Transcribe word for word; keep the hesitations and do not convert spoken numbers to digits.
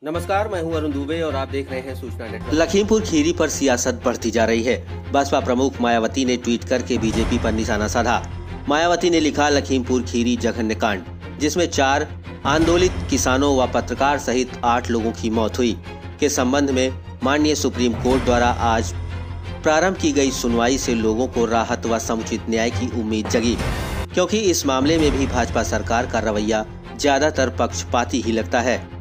नमस्कार, मैं हूं अरुण दुबे और आप देख रहे हैं सूचना नेटवर्क। लखीमपुर खीरी पर सियासत बढ़ती जा रही है। बसपा प्रमुख मायावती ने ट्वीट करके बीजेपी पर निशाना साधा। मायावती ने लिखा, लखीमपुर खीरी जघन्य कांड, जिसमें चार आंदोलित किसानों व पत्रकार सहित आठ लोगों की मौत हुई, के संबंध में माननीय सुप्रीम कोर्ट द्वारा आज प्रारंभ की गई सुनवाई से लोगों को राहत व समुचित न्याय की उम्मीद जगी, क्योंकि इस मामले में भी भाजपा सरकार का रवैया ज्यादातर पक्षपाती ही लगता है।